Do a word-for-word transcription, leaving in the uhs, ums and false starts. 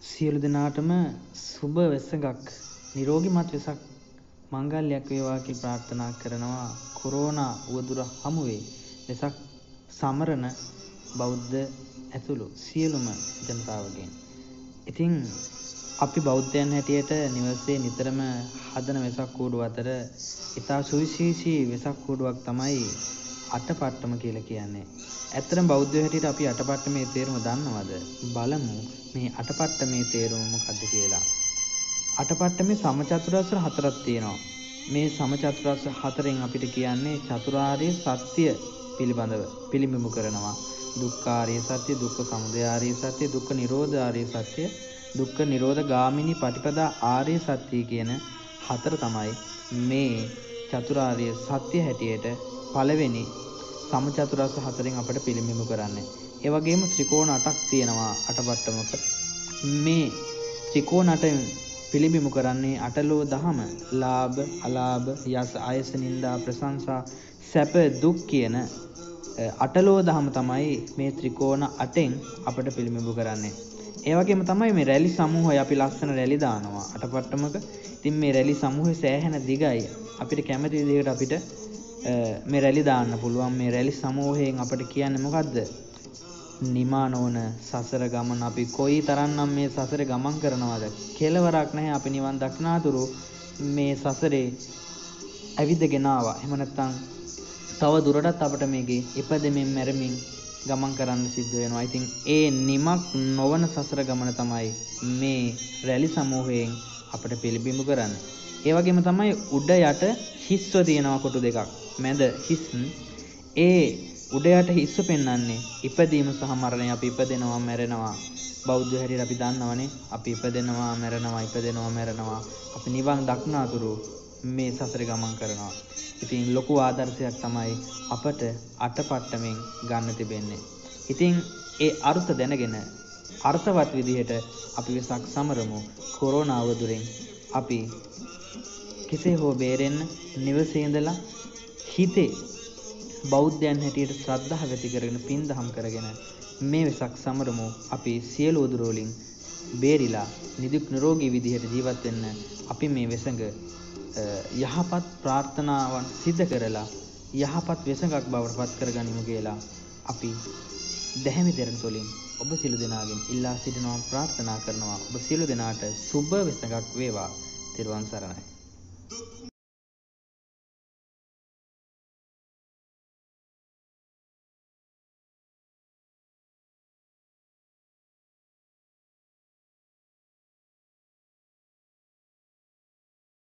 සියලු දෙනාටම සුබ වෙසගක් නිරෝගීමත් වෙසක් මංගල්‍යයක් වේවා කියලා ප්‍රාර්ථනා කරනවා. කොරෝනා උවදුර හමුවේ වෙසක් සමරන බෞද්ධ ඇතුළු සියලුම ජනතාවගෙන්. ඉතින් අපි බෞද්ධයන් හැටියට නිවසේ නිතරම හදන වෙසක් කූඩුව අතර ඉතා සුවිශේෂී වෙසක් කූඩුවක් තමයි අටපට්ටම කියලා කියන්නේ. ඇත්තටම බෞද්ධයෝ හැටියට අපි අටපට්ටමේ තේරුම දන්නවද? බලමු මේ අටපට්ටමේ තේරුම මොකක්ද කියලා. අටපට්ටමේ සමචතුරස්‍ර හතරක් තියෙනවා. මේ සමචතුරස්‍ර හතරෙන් අපිට කියන්නේ චතුරාර්ය සත්‍ය පිළිබඳව පිළිඹු කරනවා. දුක්ඛාරිය සත්‍ය, දුක්ඛ සමුදය ආර්ය සත්‍ය, දුක්ඛ නිරෝධ ආර්ය සත්‍ය, දුක්ඛ නිරෝධ ගාමිනී පටිපදා ආර්ය සත්‍ය කියන හතර තමයි මේ චතුරාර්ය සත්‍ය හැටියට පළවෙනි සමචතුරස්‍ර හතරෙන් අපිට පිළිඹු කරන්නේ. ඒ වගේම ත්‍රිකෝණ අටක් තියෙනවා අටපට්ටමක. මේ ත්‍රිකෝණ අටෙන් පිළිඹු කරන්නේ අටලෝ දහම ලාභ, අලාභ, යස, ආයස, නිന്ദා, ප්‍රශංසා, සැප, දුක් කියන අටලෝ දහම තමයි මේ ත්‍රිකෝණ අටෙන් අපිට පිළිඹු කරන්නේ. ඒ වගේම තමයි මේ රැලි සමූහය අපි ලස්සන රැලි දානවා අටපට්ටමක. ඉතින් මේ රැලි සමූහය සෑහෙන දිගයි. අපිට කැමති විදිහට අපිට මේ රැලි දාන්න පුළුවන්. මේ රැලි සමූහයෙන් අපිට කියන්නේ මොකද්ද? නිමා නොවන සසර ගමන අපි කොයි තරම්නම් මේ සසරේ ගමන් කරනවද? කෙලවරක් නැහැ. අපි නිවන් දක්නාතුරු මේ සසරේ ඇවිදගෙන ආවා. එහෙම නැත්නම් තව දුරටත් අපිට මේකේ ඉපදෙමින් මැරෙමින් ගමන් කරන්න සිද්ධ වෙනවා. ඉතින් ඒ නිමක් නොවන සසර ගමන තමයි මේ රැලි සමූහයෙන් අපිට පිළිබිඹු කරන්නේ. ඒ වගේම තමයි උඩ යට හිස්ව තියෙනවා කොටු දෙකක්. මැද හිස්. ඒ උඩ යට හිස්ව පෙන්වන්නේ ඉපදීම සහ මරණය. අපි ඉපදෙනවා මැරෙනවා. බෞද්ධ හැටියට අපි දන්නවනේ. අපි ඉපදෙනවා මැරෙනවා ඉපදෙනවා මැරෙනවා. අපි නිවන් දක්නාතුරු මේ සසරේ ගමන් කරනවා. ඉතින් ලොකු ආදර්ශයක් තමයි අපට අටපට්ටමෙන් ගන්න තිබෙන්නේ. ඉතින් ඒ අර්ථ දැනගෙන අර්ථවත් විදිහට අපි වෙසක් සමරමු. කොරෝනා වදුරෙන් අපි කෙසේ හෝ බේරෙන්න නිවසේ ඉඳලා හිතේ බෞද්ධයන් හැටියට ශ්‍රද්ධාව ඇති කරගෙන පින් දහම් කරගෙන මේ වෙසක් සමරමු. අපි සියලු උදුර වලින් බේරිලා නිදුක් නිරෝගී විදිහට ජීවත් වෙන්න අපි මේ වෙසඟ යහපත් ප්‍රාර්ථනාවන් සිද්ධ කරලා යහපත් වෙසඟක් බවට පත් කරගනිමු කියලා අපි දැහැමි දරන තුලින් ඔබ සියලු දෙනාගෙන් ඉල්ලා සිටිනවා ප්‍රාර්ථනා කරනවා. ඔබ සියලු දෙනාට සුබ වෙසඟක් වේවා. ත්වන් සරණයි.